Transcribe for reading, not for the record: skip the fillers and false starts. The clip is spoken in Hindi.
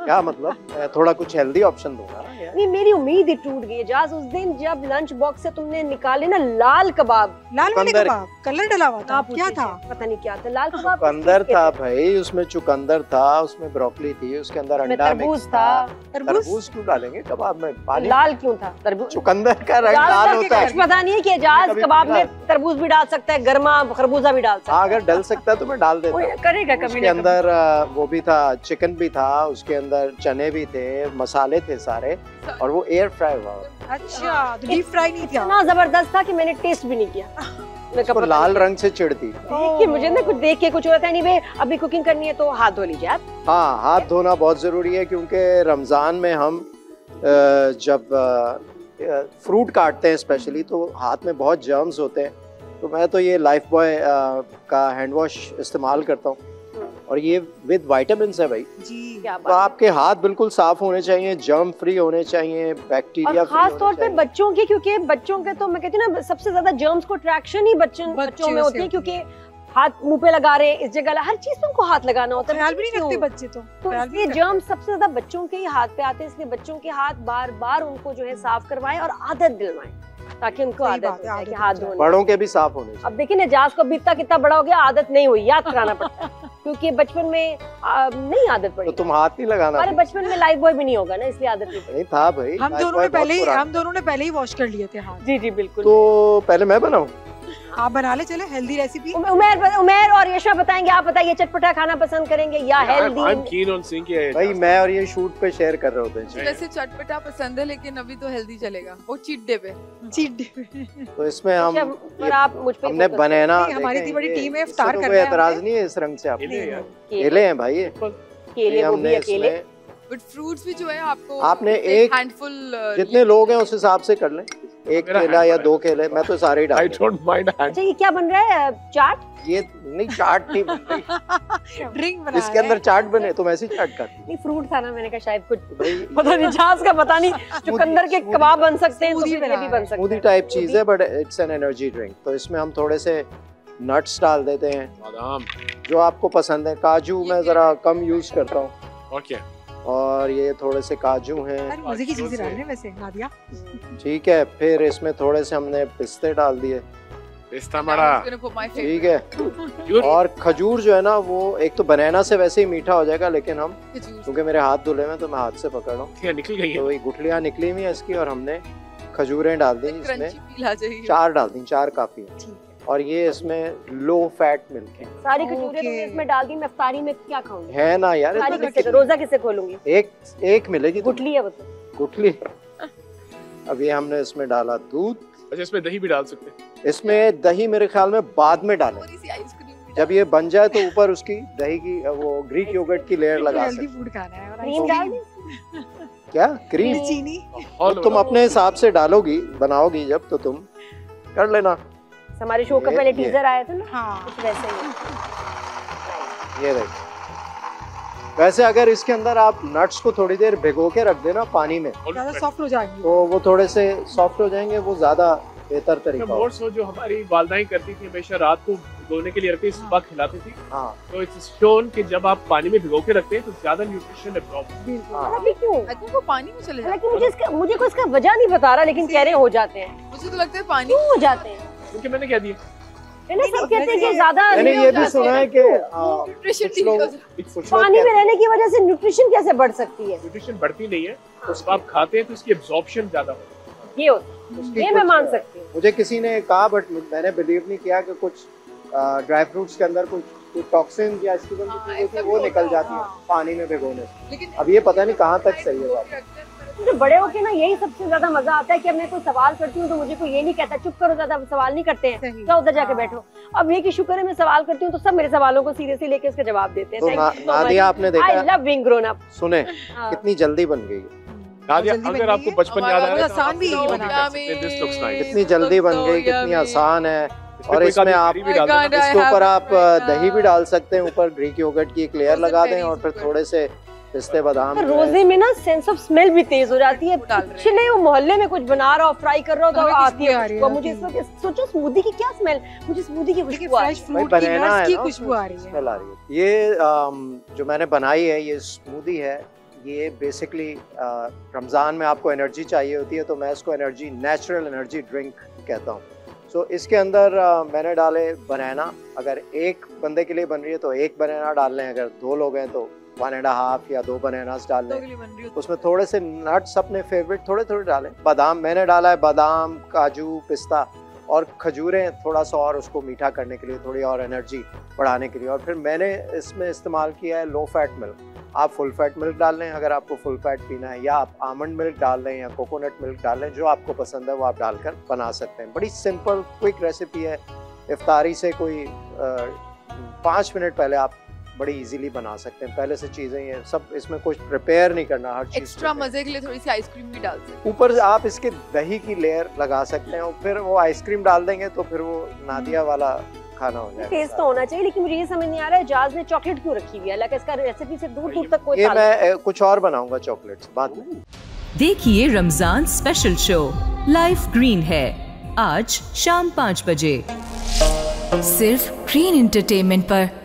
क्या मतलब? मैं थोड़ा कुछ हेल्दी ऑप्शन दूंगा ना यार। नहीं, मेरी उम्मीद ही टूट गई एजाज उस दिन जब लंच बॉक्स से तुमने निकाले ना लाल कबाब। लाल वाले चुकंदर। कबाब कलर डला हुआ था, क्या था? पता नहीं क्या था। लाल कबाब चुकंदर था भाई, उसमें चुकंदर था, उसमें ब्रोकली थी, उसके अंदर अंडा तरबूज था। तरबूज क्यों डालेंगे कबाब में? पानी लाल क्यों था? तरबूज। चुकंदर का रंग लाल होता है। कुछ पता नहीं है कि एजाज कबाब में तरबूज भी डाल सकता है, गर्मा खरबूजा भी डाल सकता है। हाँ, अगर डल सकता है तो मैं डाल देता हूँ। करेगा कभी उसके अंदर वो भी था, चिकन भी था, उसके अंदर चने भी थे, मसाले थे सारे, और वो एयर फ्राई हुआ। अच्छा, तो डीप फ्राई नहीं था? इतना जबरदस्त था कि मैंने टेस्ट भी नहीं किया। उसको लाल रंग से चिढ़ती। देखिए मुझे ना कुछ देख के कुछ होता है नहीं वे, अभी कुकिंग करनी है तो हाथ धो लीजिए आप। हाँ, हाथ धोना बहुत जरूरी है, क्योंकि रमजान में हम जब फ्रूट काटते हैं स्पेशली तो हाथ में बहुत जर्म्स होते हैं। तो मैं तो ये लाइफ बॉय का हैंड वॉश इस्तेमाल करता हूँ, और ये विद विटामिन्स है भाई जी। क्या तो बात। आपके हाथ बिल्कुल साफ होने चाहिए, जर्म फ्री होने चाहिए, बैक्टीरिया और खास तौर पे बच्चों के, क्योंकि बच्चों के तो मैं कहती हूँ ना सबसे ज्यादा जर्म्स को अट्रैक्शन ही बच्चों में होती है, क्योंकि हाथ मुंह पे लगा रहे, इस जगह हर चीज में उनको हाथ लगाना होता है। ख्याल भी नहीं रखते बच्चे तो इसलिए जर्म्स सबसे ज्यादा बच्चों के ही हाथ पे आते हैं, इसलिए बच्चों के हाथ बार बार उनको जो है साफ करवाएं और आदत दिलवाएं, ताकि उनको आदत हो जाए कि हाथ धोने। बड़ों के भी साफ होने चाहिए। अब देखिए एजाज को अभी तक कितना बड़ा हो गया, आदत नहीं हुई, याद कराना पड़ता है क्योंकि बचपन में नहीं आदत पड़ी। तो तुम हाथ नहीं लगाना। अरे बचपन में लाइफ बॉय भी नहीं होगा ना, इसलिए आदत नहीं था भाई। हम दोनों ने पहले ही वॉश कर लिए थे हाथ। जी जी बिल्कुल। तो पहले मैं बनाऊं? आप बना ले, चले हेल्दी रेसिपी। उमेर और यशा बताएंगे। आप बताइए चटपटा खाना पसंद करेंगे या हेल्दी? भाई मैं और ये शूट पे शेयर कर रहे होते हैं। वैसे चटपटा पसंद है, लेकिन अभी तो हेल्दी चलेगा, वो चीट डे पे। तो इसमें हम आप मुझ पे हमने बनाना, हमारी इतनी बड़ी टीम है, इफ्तार कर रहे हैं। एतराज नहीं है इस रंग से? आप केले हैं भाई, केले हमने इसमें बट फ्रूट्स भी जो है आपको आपने एक हैंडफुल जितने लोग हैं उस हिसाब से कर लें, एक केला या दो केले, मैं तो सारे ही डाल। I don't mind. अच्छा ये क्या बन रहा है? चाट? ये नहीं, चाट नहीं बन रही। ड्रिंक बना इसके अंदर चाट बने, तुम ऐसी चाट खाती? नहीं फ्रूट था ना, मैंने कहा शायद कुछ पता नहीं, छाछ का पता नहीं, चुकंदर के कबाब बन सकते हैं, तो ये भी बन सकते हैं। स्मूदी टाइप चीज है, but it's an energy drink. तो इसमें हम थोड़े से नट्स डाल देते हैं, बादाम जो आपको पसंद है। काजू मैं जरा कम यूज करता हूँ। और क्या? और ये थोड़े से काजू हैं। मजे की चीजें डाल रहे हैं वैसे नादिया। ठीक है, फिर इसमें थोड़े से हमने पिस्ते डाल दिए। पिस्ता मड़ा, ठीक है। और खजूर जो है ना, वो एक तो बनाना से वैसे ही मीठा हो जाएगा, लेकिन हम क्योंकि मेरे हाथ धुले हैं तो मैं हाथ से पकड़ रहा हूँ, निकल गई है। तो ये गुठलियाँ निकली हुई है इसकी, और हमने खजूरें डाल दी इसमें, चाहिए। 4 डाल दी, 4 काफी है। और ये इसमें लो फैट मिल्क है। सारी खजूरें तुमने इसमें डाल दी, मैं इफ्तारी में क्या खाऊंगी? है ना यार, रोजा किसे खोलूंगी? एक मिलेगी, गुठली है, गुठली। अब ये हमने इसमें डाला दूध। अच्छा, इसमें दही भी डाल सकते हैं? इसमें दही मेरे ख्याल में बाद में डालें, जब ये बन जाए तो ऊपर उसकी दही की वो ग्रीक योगर्ट की लेयर लगा सकते। फूड खाना है। क्रीम डाल दी? क्या क्रीम? चीनी तुम अपने हिसाब से डालोगी, बनाओगी जब, तो तुम कर लेना। हमारे शो का पहले टीजर आया था ना, हाँ कुछ वैसे ही। ये देखो, वैसे अगर इसके अंदर आप नट्स को थोड़ी देर भिगो के रख देना पानी में, ज्यादा सॉफ्ट हो जाएंगे, तो वो थोड़े से सॉफ्ट हो जाएंगे, वो ज्यादा बेहतर तरीका है। जो हमारी वालदाएं करती थी, हमेशा रात को भिगोने के लिए रखती, सुबह खिलाती थी। हाँ, तो इट्स शोन कि जब आप पानी में भिगो के रखते हैं तो ज्यादा न्यूट्रिशन हालांकि क्यों? वो पानी में चले जाते हालांकि मुझे कोई इसका वजह नहीं बता रहा, लेकिन कह रहे हो जाते हैं। मुझे तो लगता है पानी क्यों हो जाते हैं? क्योंकि मैंने क्या दिया, सब कहते हैं कि ज्यादा मैंने ये भी सुना है कि पानी में रहने की वजह से न्यूट्रिशन कैसे बढ़ सकती है? न्यूट्रिशन बढ़ती नहीं है, उसको आप खाते हैं तो उसकी एब्जॉर्प्शन ज्यादा होता है। ये होता है, ये मैं मान सकती हूँ। मुझे किसी ने कहा, बट मैंने बिलीव नहीं किया कि कुछ ड्राई फ्रूट्स के अंदर कुछ टॉक्सिन या इसकी वो निकल जाती है पानी में भिगोने से। अब ये पता नहीं कहाँ तक सही है बात। मुझे बड़े होके ना यही सबसे ज्यादा मजा आता है कि अब मैं कोई सवाल करती हूँ तो मुझे कोई ये नहीं कहता चुप करो, ज्यादा सवाल नहीं करते हैं, क्या उधर जाके बैठो। अब ये कि शुक्र है मैं सवाल करती हूँ तो सब मेरे सवालों को सीरियसली लेके उसका जवाब देते हैं। नादिया आपने देखा, I love being grown up. सुने कितनी जल्दी बन गई नादिया, अगर आपको बचपन याद आ रहा है, आसान भी कितनी जल्दी बन गई, कितनी आसान है। और इसमें आप इसके ऊपर आप दही भी डाल सकते हैं, ऊपर ग्रीक योगर्ट की एक लेयर लगा दें, और फिर थोड़े से पिस्ते बादाम। रोजे में ना सेंस ऑफ स्मेल भी तेज हो जाती है। पिछले वो मोहल्ले में कुछ बना रहा हो, फ्राई कर रहा हो, तो आती है मुझे इस वक्त। सोचो स्मूदी की क्या स्मेल, मुझे स्मूदी की खुशबू आ रही है, की खुशबू आ रही है। ये जो मैंने बनाई है, ये स्मूदी है, ये बेसिकली रमज़ान में आपको एनर्जी चाहिए होती है, तो मैं इसको एनर्जी नेचुरल एनर्जी ड्रिंक कहता हूँ। सो इसके अंदर मैंने डाले बनाना। अगर एक बंदे के लिए बन रही है तो एक बनाना डाल लें, अगर 2 लोग हैं तो 1.5 या 2 बनानास डाल लें। उसमें थोड़े से नट्स अपने फेवरेट थोड़े थोड़े डालें। बादाम मैंने डाला है, बादाम, काजू, पिस्ता और खजूरें थोड़ा सा और उसको मीठा करने के लिए, थोड़ी और एनर्जी बढ़ाने के लिए। और फिर मैंने इसमें इस्तेमाल किया है लो फैट मिल्क। आप फुल फैट मिल्क डाल लें अगर आपको फुल फैट पीना है, या आप आमंड मिल्क डाल लें या कोकोनट मिल्क डाल लें, जो आपको पसंद है वो आप डालकर बना सकते हैं। बड़ी सिंपल क्विक रेसिपी है। इफ्तारी से कोई 5 मिनट पहले आप बड़ी इजीली बना सकते हैं। पहले से चीजें ये सब, इसमें कुछ प्रिपेयर नहीं करना, हर चीज एक्स्ट्रा मजे के लिए थोड़ी सी आइसक्रीम भी डाल सकते हैं। ऊपर आप इसके दही की लेयर लगा सकते हैं और फिर वो आइसक्रीम डाल देंगे तो फिर वो नादिया वाला खाना हो जाएगा। टेस्ट तो होना चाहिए, लेकिन मुझे ये समझ नहीं आ रहा है जाज ने चॉकलेट क्यों रखी हुई है। लाइक इसका रेसिपी से दूर दूर तक कोई ये मैं कुछ और बनाऊंगा चॉकलेट्स बाद में। देखिए Ramzan special show life green है आज शाम 5 बजे सिर्फ ग्रीन एंटरटेनमेंट पर।